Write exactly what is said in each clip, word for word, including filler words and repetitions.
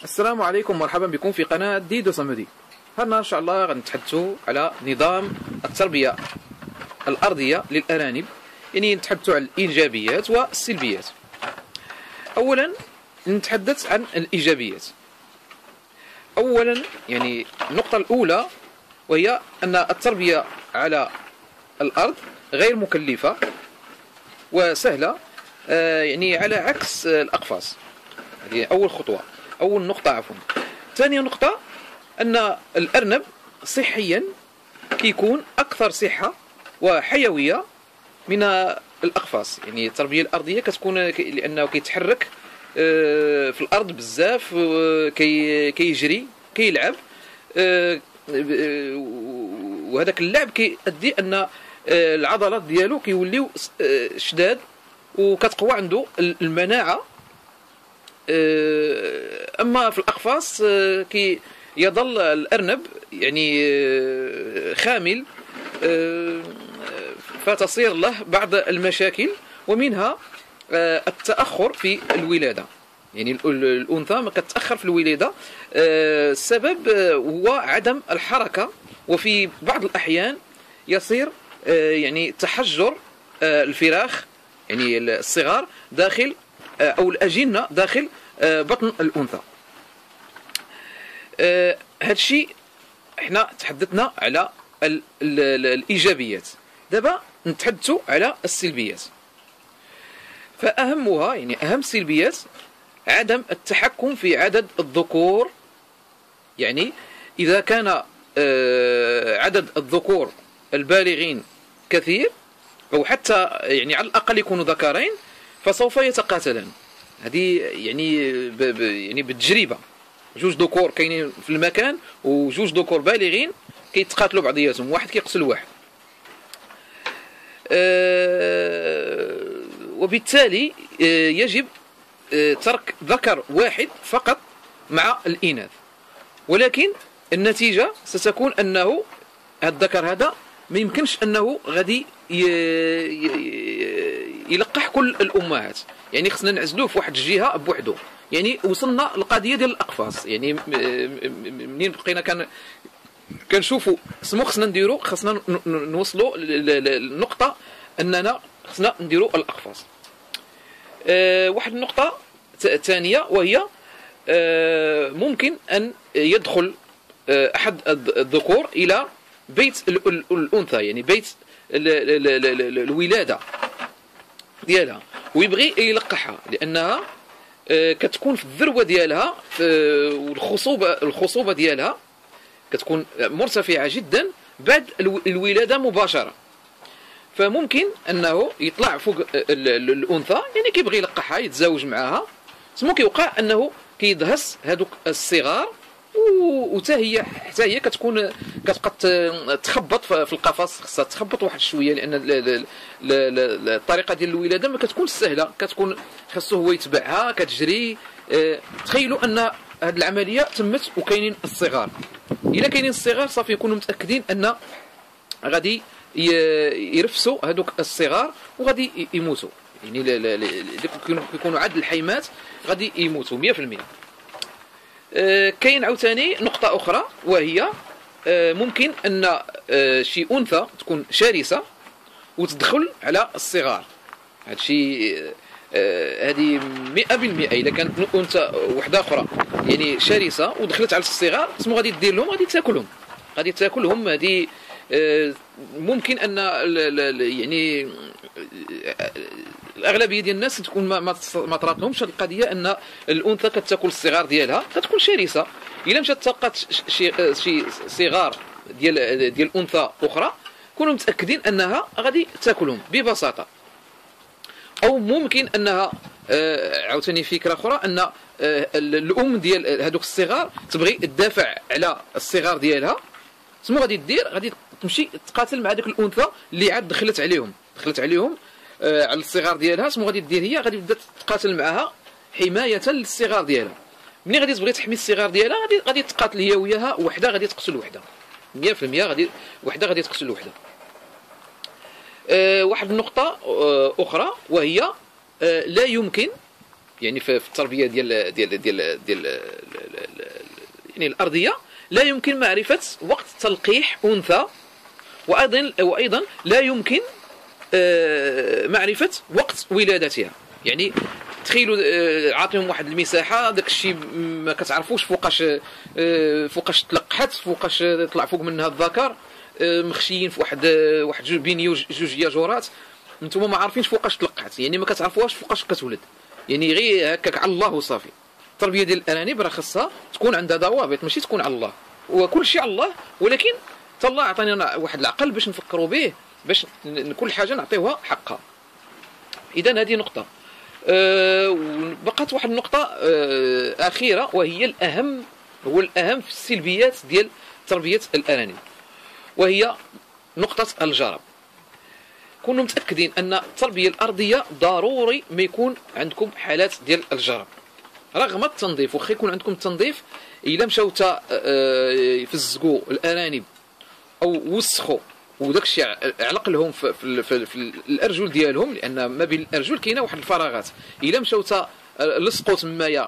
السلام عليكم، مرحبا بكم في قناة ديدو صمدي. هنا إن شاء الله غنتحدثوا على نظام التربية الأرضية للأرانب، يعني نتحدثوا عن الإيجابيات والسلبيات. أولا نتحدث عن الإيجابيات. أولا يعني النقطة الأولى وهي أن التربية على الأرض غير مكلفة وسهلة، يعني على عكس الأقفاص. هذه أول خطوة، أول نقطة عفوا. ثاني نقطة أن الأرنب صحيا كيكون أكثر صحة وحيوية من الأقفاص. يعني التربية الأرضية كتكون لأنه كيتحرك في الأرض بزاف، كيجري كيلعب، وهذاك اللعب كيؤدي أن العضلات ديالو كيوليو شداد وكتقوى عنده المناعة. أما في الأقفاص كي يظل الأرنب يعني خامل، فتصير له بعض المشاكل، ومنها التأخر في الولادة. يعني الأنثى كتتأخر في الولادة. السبب هو عدم الحركة، وفي بعض الأحيان يصير يعني تحجر الفراخ، يعني الصغار داخل أو الأجنة داخل بطن الأنثى. هذا الشيء احنا تحدثنا على ال ال ال الإيجابيات. دابا نتحدثوا على السلبيات. فأهمها يعني أهم السلبيات عدم التحكم في عدد الذكور. يعني إذا كان عدد الذكور البالغين كثير، أو حتى يعني على الأقل يكونوا ذكرين، فسوف يتقاتلان. هذه يعني ب ب يعني بالتجربة، جوج ذكور كاينين في المكان وجوج ذكور بالغين كيتقاتلوا بعضياتهم، واحد كيقتل واحد. أه وبالتالي أه يجب أه ترك ذكر واحد فقط مع الإناث، ولكن النتيجة ستكون أنه هذا الذكر هذا ما يمكنش أنه غادي يلقح كل الأمهات. يعني خصنا نعزلوه في واحد الجهة بوحدو. يعني وصلنا للقضية ديال الأقفاص. يعني منين بقينا كان كنشوفوا سمو خصنا نديرو، خصنا نوصلوا للنقطة أننا خصنا نديرو الأقفاص. أه واحد النقطة ثانية وهي أه ممكن أن يدخل أه أحد الذكور إلى بيت الأنثى، يعني بيت الولادة ديالها، ويبغي يلقحها، لأنها كتكون في الذروة ديالها، والخصوبة الخصوبة ديالها كتكون مرتفعة جدا بعد الولادة مباشرة. فممكن أنه يطلع فوق الأنثى، يعني كيبغي يلقحها يتزاوج معها، سمو كيوقع أنه كيدهس هذوك الصغار، وتا هي حتى هي كتكون كتبقى تخبط في القفص. خصها تخبط واحد شويه، لان الطريقه ديال الولاده ما كتكونش سهله، كتكون خاصو هو يتبعها كتجري. تخيلوا ان هذه العمليه تمت وكاينين الصغار. الا كاينين الصغار صافي يكونوا متاكدين ان غادي يرفسوا هذوك الصغار وغادي يموتوا. يعني كيكونوا عدد الحيمات غادي يموتوا مية في المية. كاين عاوتاني نقطة أخرى، وهي ممكن أن شي أنثى تكون شرسة وتدخل على الصغار. هذا الشيء هذه مئة بالمئة. إذا كانت أنثى وحدة أخرى يعني شرسة ودخلت على الصغار، سمو غادي دير لهم، غادي تاكلهم، غادي تاكلهم. هذه ممكن أن يعني الاغلبيه ديال الناس تكون ما ما طراتلهمش هذه القضيه، ان الانثى كتاكل الصغار ديالها، كتكون شرسه. الا مشات تلقات شي شي صغار ديال ديال انثى اخرى، كونوا متاكدين انها غادي تاكلهم ببساطه. او ممكن انها عاوتاني فكره اخرى، ان الام ديال هذوك الصغار تبغي تدافع على الصغار ديالها، سمو غادي دير غادي تمشي تقاتل مع ديك الانثى اللي عاد دخلت عليهم دخلت عليهم على الصغار ديالها. سمو غادي دير هي غادي تبدا تقاتل معها حمايه للصغار ديالها. ملي غادي تبغي تحمي الصغار ديالها، غادي غادي تقاتل هي وياها، وحده غادي تقتل وحده مية في المية. غادي وحده غادي تقتل وحده. أه واحد النقطه أه اخرى، وهي أه لا يمكن يعني في التربيه ديال ديال ديال ديال يعني الأرضية لا يمكن معرفة وقت تلقيح أنثى، وأيضا وأيضا لا يمكن معرفة وقت ولادتها. يعني تخيلوا عاطيهم واحد المساحه، داك الشيء ما كتعرفوش فوقاش فوقاش تلقحت، فوقاش طلع فوق منها الذكر، مخشيين في واحد واحد جوج بين جوج ياجورات، نتوما ما عارفينش فوقاش تلقحت، يعني ما كتعرفوهاش فوقاش كتولد، يعني غير هكاك على الله وصافي. التربيه ديال الارانب راه خاصها تكون عندها ضوابط، ماشي تكون على الله وكل شيء على الله، ولكن الله عطاني واحد العقل باش نفكروا به، باش كل حاجه نعطيوها حقها. اذا هذه نقطه. أه بقات واحد النقطه أه اخيره، وهي الاهم، هو الاهم في السلبيات ديال تربيه الارانب، وهي نقطه الجرب. كونوا متاكدين ان التربيه الارضيه ضروري ما يكون عندكم حالات ديال الجرب، رغم التنظيف. واخا يكون عندكم التنظيف، الا مشاو تا يفزقوا الارانب او وسخوا وداك الشيء علق لهم في, في, في, في الارجل ديالهم، لان ما بين الارجل كاينه واحد الفراغات، الا مشاو تا لصقوا تمايا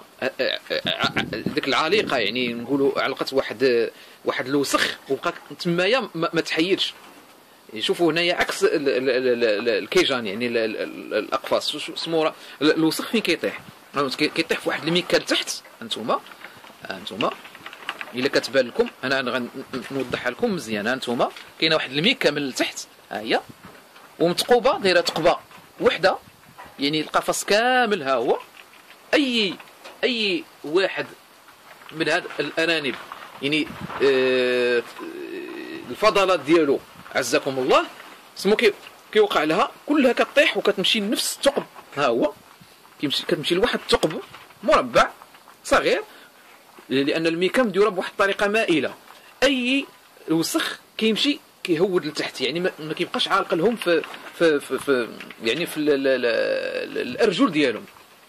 ديك العليقه، يعني نقولوا علقت واحد واحد الوسخ وبقى تمايا ما تحيدش. شوفوا هنايا عكس الكيجان، يعني الاقفاص سمو الوسخ فين كيطيح؟ كيطيح في واحد الميكا لتحت. انتوما انتوما الا كتبان لكم، انا غنوضحها لكم مزيان. انتوما كاينه واحد الميكا من التحت، ها هي، ومتقوبه دايره تقبه وحده، يعني القفص كامل ها هو. اي اي واحد من هاد الارانب يعني آه الفضلات ديالو عزكم الله سمو كي كيوقع لها كلها كطيح وكتمشي لنفس الثقب، ها هو كيمشي كتمشي لواحد الثقب مربع صغير، لان الميكا مديوره بواحد الطريقه مائله. اي وسخ كيمشي كيهود لتحت، يعني ما كيبقاش عالق لهم في في في, في يعني في الارجل ديالهم.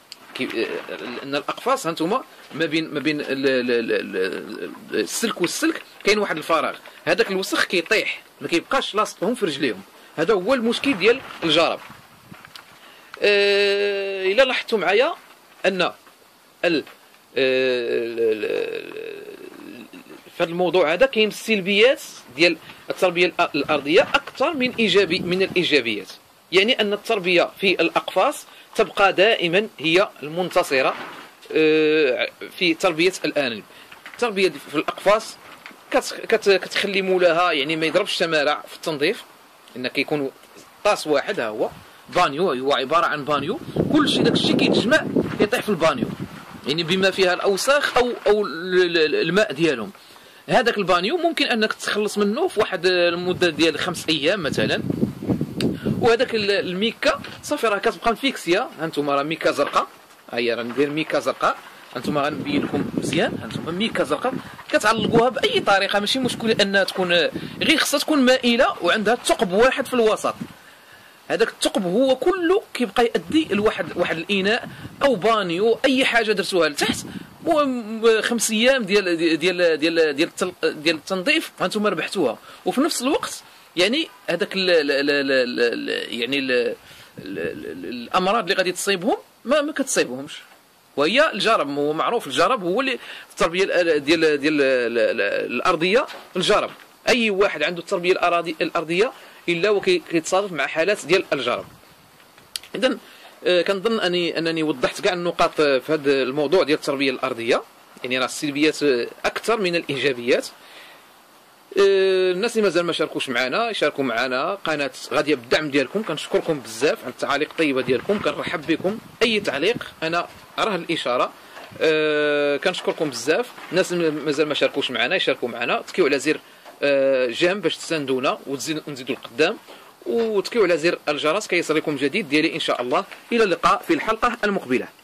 لان الاقفاص هانتوما ما بين ما بين السلك والسلك كاين واحد الفراغ، هذاك الوسخ كيطيح ما كيبقاش لاصقهم في رجليهم. هذا هو المشكل ديال الجرب. أه الا لاحظتوا معايا ان ال في هذا الموضوع هذا كاين السلبيات ديال التربيه الارضيه اكثر من ايجابي من الايجابيات، يعني ان التربيه في الاقفاص تبقى دائما هي المنتصره في تربيه الارانب. التربيه في الاقفاص كتخلي مولاها يعني ما يضربش تمارع في التنظيف، ان كيكون طاس واحد، ها هو بانيو، هو عباره عن بانيو، كل شيء داك الشيء كيتجمع كيطيح في البانيو، يعني بما فيها الاوساخ او او الماء ديالهم. هذاك البانيو ممكن انك تتخلص منه في واحد المده ديال خمس ايام مثلا، وهذاك الميكا صافي راه كتبقى مفيكسيه. هانتوما راه ميكا زرقاء، ها هي راه ندير ميكا زرقاء، هانتوما غنبين لكم مزيان. هانتوما ميكا زرقاء كتعلقوها باي طريقه، ماشي مشكل انها تكون، غير خصها تكون مائله وعندها ثقب واحد في الوسط. هذاك الثقب هو كله كيبقى يؤدي لواحد واحد الاناء او بانيو، اي حاجه درتوها لتحت، خمس ايام ديال ديال ديال ديال ديال التنظيف وانتم ربحتوها. وفي نفس الوقت يعني هذاك يعني ال ال الامراض اللي غادي تصيبهم ما ما كتصيبهمش. وهي الجرب، هو معروف الجرب هو اللي التربيه ديال ديال الارضيه. الجرب اي واحد عنده التربيه الارضيه الا وكيتصادف مع حالات ديال الجرب. اذا كنظن اني انني وضحت كاع النقاط في هذا الموضوع ديال التربيه الارضيه، يعني راه السلبيات اكثر من الايجابيات. الناس اللي مازال ما شاركوش معنا يشاركوا معنا، قناه غاديه بالدعم ديالكم، كنشكركم بزاف على التعاليق الطيبه ديالكم، كنرحب بكم. اي تعليق انا اراه الاشاره. أه كنشكركم بزاف. الناس اللي مازال ما شاركوش معنا يشاركوا معنا، تكيو على زر أه جيم باش تساندونا ونزيدوا القدام، وتكيو على زر الجرس كيصلكم جديد ديالي ان شاء الله. الى اللقاء في الحلقه المقبله.